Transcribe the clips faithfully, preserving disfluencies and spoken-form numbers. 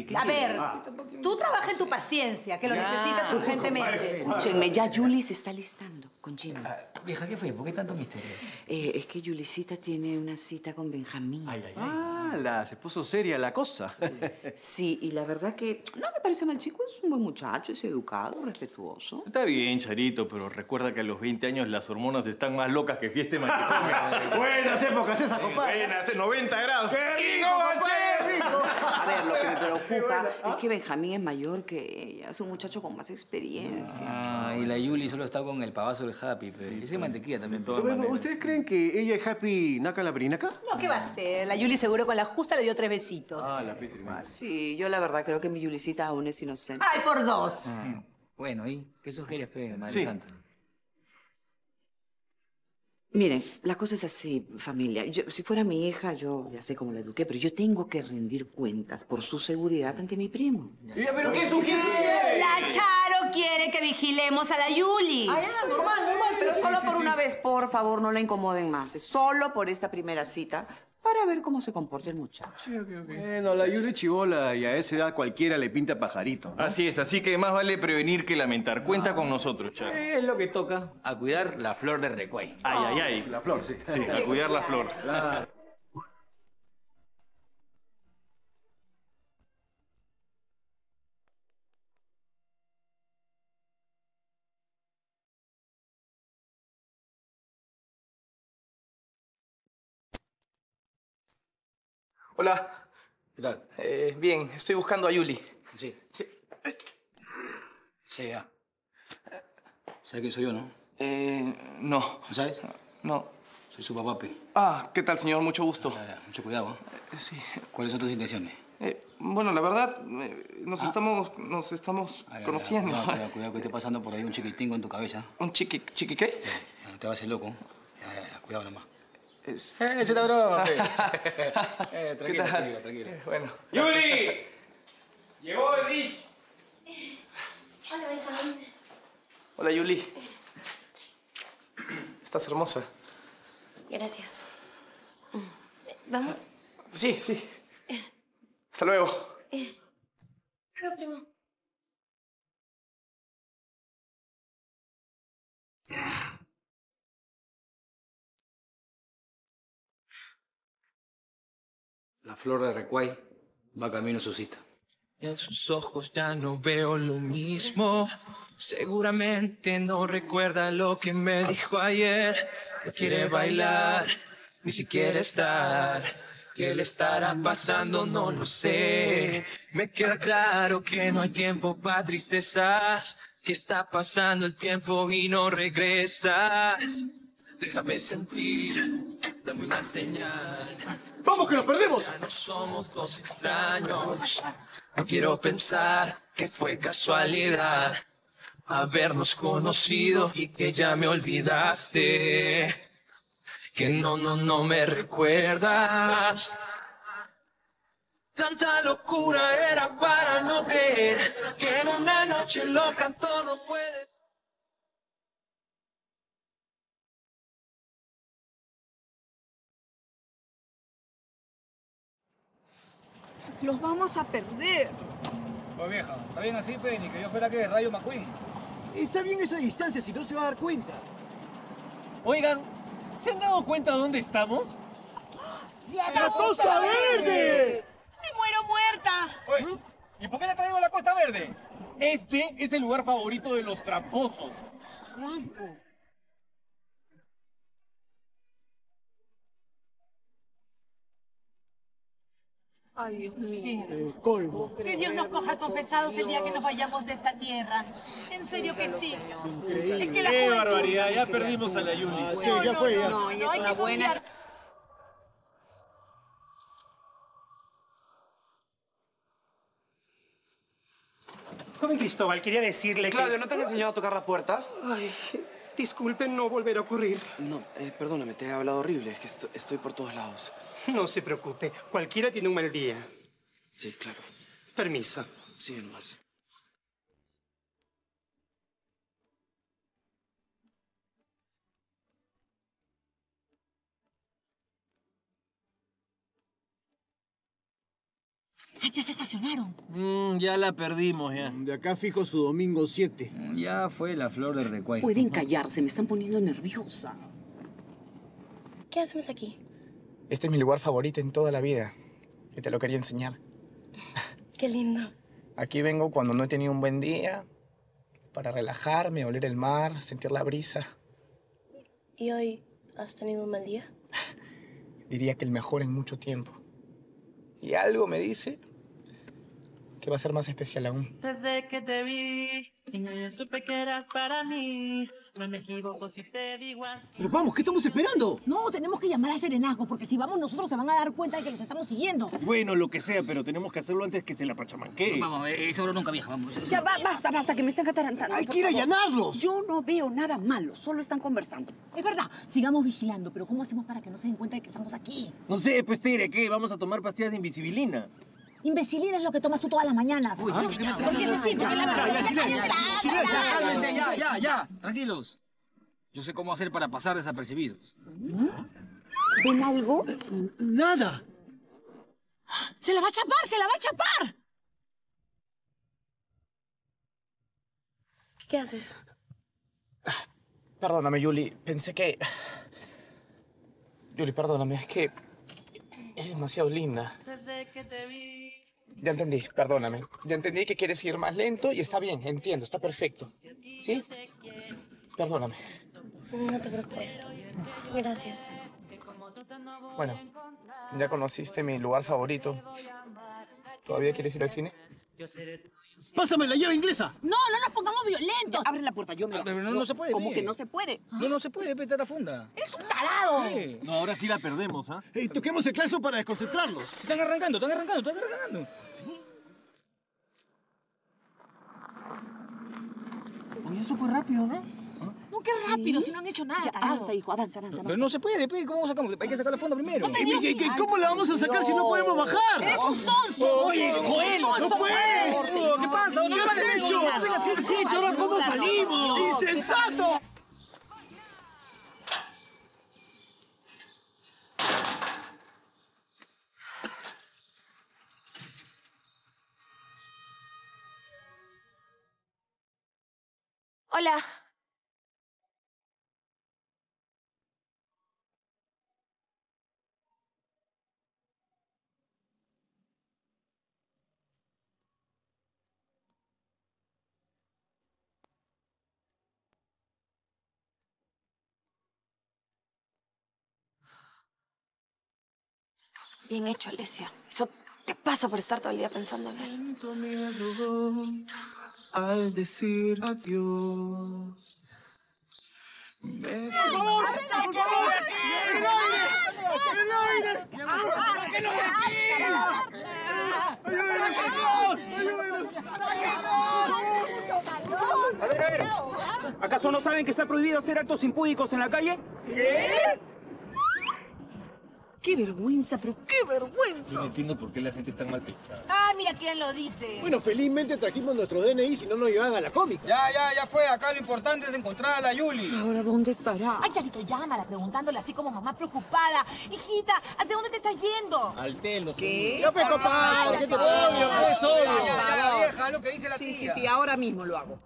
A ver, ah. tú trabaja en tu paciencia, que lo ya. necesitas urgentemente. Escúchenme, ya Yuli se está listando con Jimmy. Ah, vieja, ¿qué fue? ¿Por qué tanto misterio? Eh, es que Yulicita tiene una cita con Benjamín. Ay, ay, ay. Ah, la, se puso seria la cosa. Sí, y la verdad que no me parece mal chico. Es un buen muchacho, es educado, respetuoso. Está bien, Charito, pero recuerda que a los veinte años las hormonas están más locas que fiesta de matrimonio. Buenas épocas esa, compadre. Buenas, noventa grados. ¡Qué rico, compadre, rico! A ver, lo que me preocupa es que Benjamín es mayor que ella. Es un muchacho con más experiencia. Ah, y la Yuli solo está con el pavazo del Happy. Sí, y ese mantequilla también. Bueno, ¿ustedes creen que ella es Happy naca la perinaca? No, ¿qué va a ser? La Yuli seguro con la justa le dio tres besitos. Ah, la pésima. Sí, yo la verdad creo que mi Yulicita aún es inocente. ¡Ay, por dos! Ah. Bueno, ¿y qué sugieres, Pe, Madre sí. Santa? Miren, la cosa es así, familia. Yo, si fuera mi hija, yo ya sé cómo la eduqué, pero yo tengo que rendir cuentas por su seguridad ante mi primo. Ya, ¿pero qué sugiere? La Charo quiere que vigilemos a la Yuli. Ah, ya, normal, normal. Pero sí, solo sí, por sí. una vez, por favor, no la incomoden más. Es solo por esta primera cita para ver cómo se comporta el muchacho. Sí, okay, okay. Bueno, la Yuli chibola y a esa edad cualquiera le pinta pajarito, ¿no? Así es, así que más vale prevenir que lamentar. Cuenta ah. con nosotros, Charo. Es lo que toca. A cuidar la flor de Recuay. Ay, ay, ay. La flor, sí. Sí, a cuidar la flor. Claro. Hola. ¿Qué tal? Eh, bien, estoy buscando a Yuli. Sí. Sí. Sí, ya. ¿Sabes quién soy yo, no? Eh, no. ¿No sabes? No. Soy su papá, Pe. Ah, ¿qué tal, señor? Mucho gusto. Ya, ya. Mucho cuidado, Eh, sí. ¿Cuáles son tus intenciones? Eh, bueno, la verdad, eh, nos, ah. estamos, nos estamos Ah, ya, conociendo. Ya, cuidado, cuidado, cuidado, que esté pasando por ahí un chiquitingo en tu cabeza. ¿Un chiqui... chiqui qué? Ya, no te vas a hacer loco. Ya, ya, ya, cuidado nomás. Es... ¡Eh, ese está broma, Pe! eh, tranquilo, tranquilo, tranquilo. Eh, bueno. ¡Yuli! ¡Llegó el Rich! Hola, Benjamín. Hola, Yuli. Estás hermosa. Gracias. ¿Vamos? Sí, sí. Hasta luego. Eh. Hasta luego. La flor de Recuay va camino a su cita. En sus ojos ya no veo lo mismo. Seguramente no recuerda lo que me dijo ayer. No quiere bailar, ni siquiera estar. ¿Qué le estará pasando? No lo sé. Me queda claro que no hay tiempo para tristezas. Que está pasando el tiempo y no regresas. Déjame sentir, dame una señal. ¡Vamos, que nos perdemos! Ya no somos dos extraños. No quiero pensar que fue casualidad habernos conocido y que ya me olvidaste. Que no, no, no me recuerdas. Tanta locura era para no creer que en una noche loca todo puede. ¡Los vamos a perder! Pues vieja, está bien así, Pe, ni que yo fuera que Rayo McQueen. Está bien esa distancia, si no se va a dar cuenta. Oigan, ¿se han dado cuenta dónde estamos? ¡La, ¡La Costa Verde! ¡Me muero muerta! Oye, ¿y por qué la traigo a la Costa Verde? Este es el lugar favorito de los tramposos. Franco. Ay, Dios mío. El colmo. Que Dios nos coja confesados el día que nos vayamos de esta tierra. En serio que sí. Increíble. Es que la ¡Qué juventud... barbaridad! Ya perdimos a la Yuli. Ah, sí, ya fue, ya. No, ella No, es hay una que buena... confiar. Joven Cristóbal, quería decirle Claudio, que... ¿no te han enseñado a tocar la puerta? Ay, disculpen, no volverá a ocurrir. No, eh, perdóname, te he hablado horrible. Es que estoy, estoy por todos lados. No se preocupe, cualquiera tiene un mal día. Sí, claro. Permiso. Sigue nomás. Ay, ya se estacionaron. Mm, ya la perdimos, ya. De acá fijo su domingo siete. Ya fue la flor del recuerdo. Pueden callarse, me están poniendo nerviosa. ¿Qué hacemos aquí? Este es mi lugar favorito en toda la vida. Y te lo quería enseñar. Qué lindo. Aquí vengo cuando no he tenido un buen día, para relajarme, oler el mar, sentir la brisa. ¿Y hoy has tenido un mal día? Diría que el mejor en mucho tiempo. Y algo me dice que va a ser más especial aún. Desde que te vi, yo supe que eras para mí. No me equivoco si te digo así. Pero vamos, ¿qué estamos esperando? No, tenemos que llamar a Serenazgo, porque si vamos nosotros se van a dar cuenta de que los estamos siguiendo. Bueno, lo que sea, pero tenemos que hacerlo antes que se la pachamanquee. Vamos, esa hora nunca vieja, vamos. Ya, ba- basta, basta, que me están atarantando. Hay por que ir a favor. allanarlos. Yo no veo nada malo, solo están conversando. Es verdad, sigamos vigilando, pero ¿cómo hacemos para que no se den cuenta de que estamos aquí? No sé, pues Tigre, ¿qué? Vamos a tomar pastillas de invisibilina. Imbecilina es lo que tomas tú todas las mañanas. Uy, ¿Ah? ¿qué me- Porque es así, porque la Ya, verdad ya, es que silencio, cállate. silencio, ya, cálmense, ya, ya, ya. Tranquilos. Yo sé cómo hacer para pasar desapercibidos. ¿Ven algo? Nada. ¡Se la va a chapar! ¡Se la va a chapar! ¿Qué haces? Perdóname, Yuli. Pensé que... Yuli, perdóname. Es que eres demasiado linda. Desde que te vi. Ya entendí, perdóname. Ya entendí que quieres ir más lento y está bien, entiendo, está perfecto. ¿Sí? Perdóname. No te preocupes. Gracias. Bueno, ya conociste mi lugar favorito. ¿Todavía quieres ir al cine? Pásame la llave inglesa. No, no nos pongamos violentos. Abre la puerta, yo me... Ah, pero no, no se puede, ¿Cómo ve. que no se puede? No, no se puede, peta la funda. ¡Eres un tarado! No, ahora sí la perdemos, ¿ah? ¿eh? Toquemos el claxon para desconcentrarlos. Están arrancando, están arrancando, están arrancando. Oye, eso fue rápido, ¿no? No, qué rápido, si no han hecho nada, Ya, tarado. avanza, hijo, avanza, avanza, Pero avanza. no se puede, pe, ¿cómo sacamos? Hay que sacar la funda primero. No te ¿Y, digo- y- y cómo la vamos a sacar si no podemos bajar? ¡Eres un sonso! Oye, Joel, no puedes. ¿Qué pasa? ¿No ¿Qué me has hecho? ¿Qué has hecho? Ahora, ¿cómo salimos? ¡Insensato! Hola. Bien hecho, Alesia. Eso te pasa por estar todo el día pensando en él. Siento miedo al decir adiós. Me ¿Acaso no saben que está prohibido hacer actos impúdicos en la calle? ¡Qué vergüenza, pero qué vergüenza! No entiendo por qué la gente está mal pensada. Ah, mira quién lo dice. Bueno, felizmente trajimos nuestro D N I, si no nos llevaban a la cómica. Ya, ya, ya fue. Acá lo importante es encontrar a la Yuli. ¿Ahora dónde estará? Ay, Charito, llámala, preguntándole así como mamá preocupada. Hijita, ¿hacia dónde te estás yendo? Al telo. ¿Qué? Ya, peco, pa, ¿qué te obvio? Es obvio. Ya, ya, ya, vieja, lo que dice la Sí, tía. sí, sí, ahora mismo lo hago.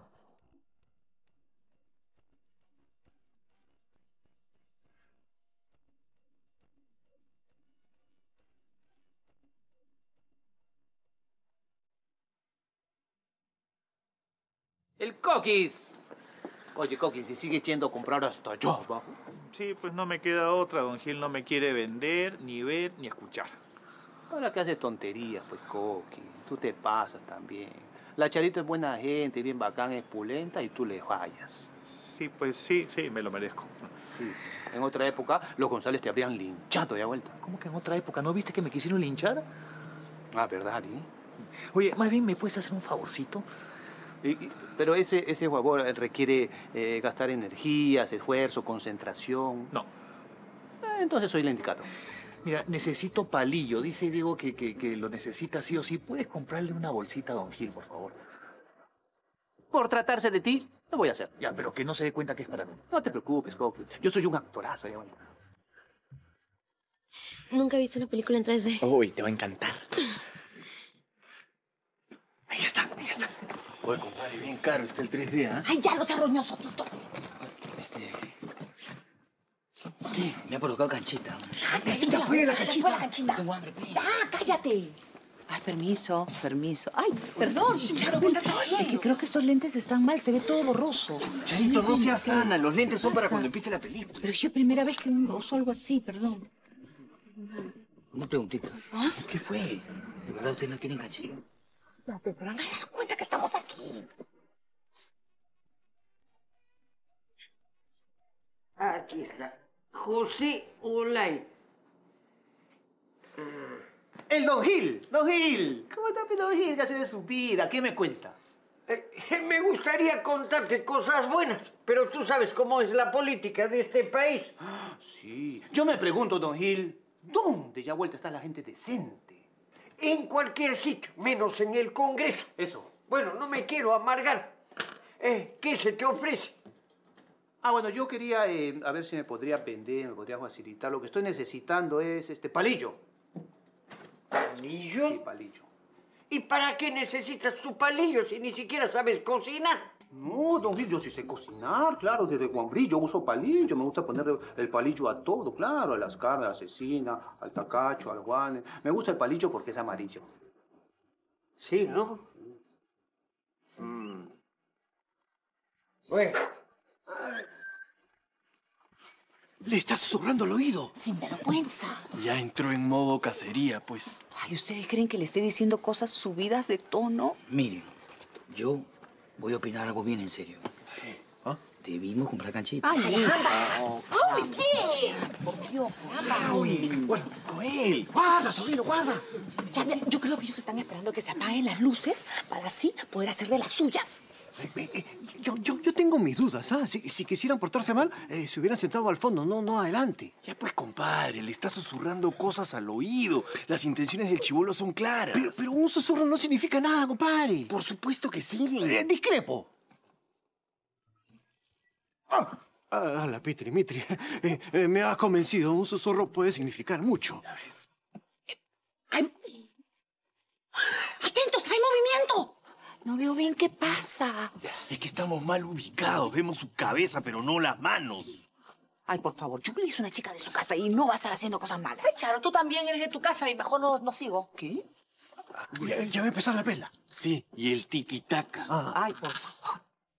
El Coquis. Oye, Coquis, si sigues yendo a comprar hasta allá abajo. Sí, pues no me queda otra. Don Gil no me quiere vender, ni ver, ni escuchar. Ahora que haces tonterías, pues, Coquis. Tú te pasas también. La Charito es buena gente, bien bacán, es pulenta y tú le fallas. Sí, pues sí, sí, me lo merezco. Sí. En otra época, los González te habrían linchado ya vuelta. ¿Cómo que en otra época no viste que me quisieron linchar? Ah, ¿verdad, eh? Oye, más bien, ¿me puedes hacer un favorcito? Y- y- pero ese, ese favor requiere eh, gastar energías, esfuerzo, concentración. No. Eh, entonces soy el indicado. Mira, necesito palillo. Dice Diego que, que, que lo necesita sí o sí. ¿Puedes comprarle una bolsita a Don Gil, por favor? Por tratarse de ti, lo voy a hacer. Ya, pero que no se dé cuenta que es para mí. No te preocupes, Coqui. Yo soy un actorazo. Ya. Nunca he visto una película en tres D. Uy, te va a encantar. Oye, compadre, bien caro está el tres D, ¿ah? Ay, ya, no seas roñoso, Tito. Este... ¿Qué? Me ha provocado canchita. Cállate, ya fue la canchita. Ya fue la canchita. Tengo hambre, pe. Ya, cállate. Ay, permiso, permiso. Ay, perdón. Charo, ¿qué estás haciendo? Es que creo que estos lentes están mal, se ve todo borroso. Charito, no seas ¿qué? sana. Los lentes son para pasa? cuando empiece la película. Pero yo primera vez que uso algo así, perdón. Una preguntita. ¿Ah? ¿Qué fue? ¿De verdad ustedes no quieren canchita? Pero no me das cuenta que estamos aquí. Aquí está. José Olay. El Don Gil, Don Gil. ¿Cómo está Don Gil? ¿Qué hace de su vida? ¿Qué me cuenta? Eh, me gustaría contarte cosas buenas, pero tú sabes cómo es la política de este país. Sí. Yo me pregunto, Don Gil, ¿dónde ya vuelta está la gente decente? En cualquier sitio, menos en el Congreso. Eso. Bueno, no me quiero amargar. Eh, ¿Qué se te ofrece? Ah, bueno, yo quería, eh, a ver si me podría vender, me podría facilitar. Lo que estoy necesitando es este palillo. ¿Palillo? Sí, palillo. ¿Y para qué necesitas tu palillo si ni siquiera sabes cocinar? No, Don Gil, yo sí sé cocinar, claro, desde Guambrí yo uso palillo, me gusta poner el palillo a todo, claro, a las carnes, a la cecina, al tacacho, al guane. Me gusta el palillo porque es amarillo. Sí, ¿no? Mm. Bueno. Le está susurrando el oído. Sin vergüenza. Ya entró en modo cacería, pues. Ay, ¿ustedes creen que le esté diciendo cosas subidas de tono? Miren, yo voy a opinar algo bien en serio. ¿Ah? Debimos comprar canchita. ¡Ay, caramba! ¡Ay, bien! Por Dios, caramba. Uy, bueno, con él. ¡Guarda, sobrino, guarda! Ya, mira, yo creo que ellos están esperando que se apaguen las luces para así poder hacer de las suyas. Eh, eh, eh, yo, yo, yo tengo mis dudas, ¿ah? Si, si quisieran portarse mal, eh, se hubieran sentado al fondo, no, no adelante. Ya pues, compadre, le está susurrando cosas al oído. Las intenciones del chibolo son claras. Pero, pero un susurro no significa nada, compadre. Por supuesto que sí. Eh, discrepo. Ah, ah, la Pitri, Mitri. Eh, eh, me has convencido. Un susurro puede significar mucho. ¡Ay! ¡Atentos! ¡Hay movimiento! No veo bien qué pasa. Es que estamos mal ubicados. Vemos su cabeza, pero no las manos. Ay, por favor, Julie es una chica de su casa y no va a estar haciendo cosas malas. Ay, Charo, tú también eres de tu casa y mejor no, no sigo. ¿Qué? Ya, ya va a empezar la pela. Sí, y el tiki-taka. Ah. Ay, por favor.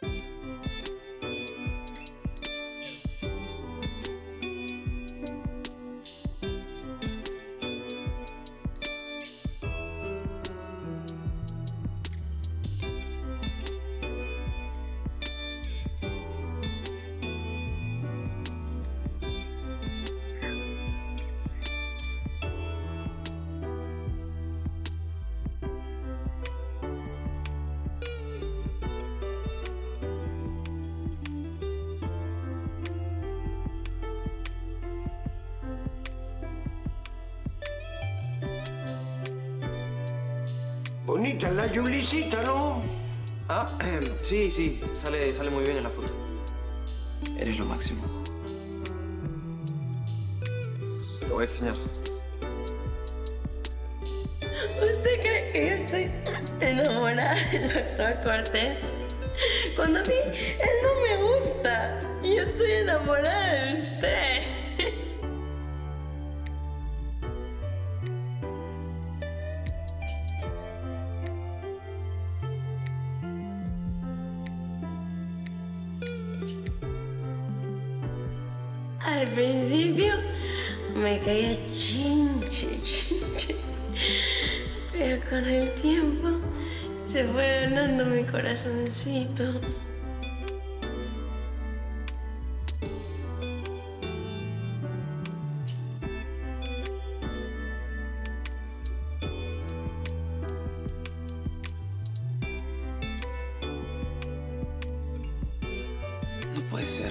Bonita la Yulicita, ¿no? Ah, eh, sí, sí. Sale, sale muy bien en la foto. Eres lo máximo. Te voy a extrañar. ¿Usted cree que yo estoy enamorada del doctor Cortés? Cuando a mí él no me gusta. Y yo estoy enamorada de usted. Al principio me caía chinche, chinche. Pero con el tiempo se fue ganando mi corazoncito. No puede ser.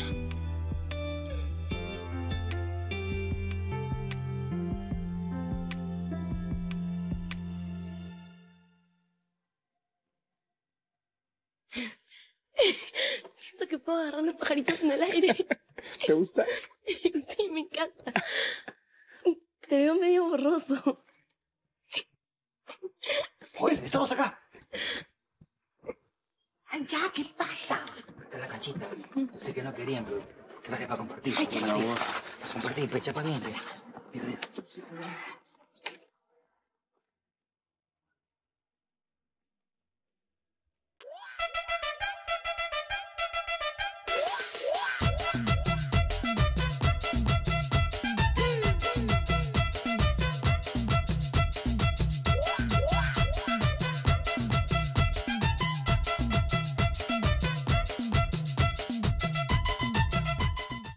Siento que puedo agarrar los pajaritos en el aire. ¿Te gusta? Sí, me encanta. Te veo medio borroso. Oye, estamos acá. ya, ¿qué pasa? Esta es la canchita. Sé que no querían, pero traje para compartir. Ay, ya, ya, Para ya. vos. Compartir, pecha para mí. Mira, mira.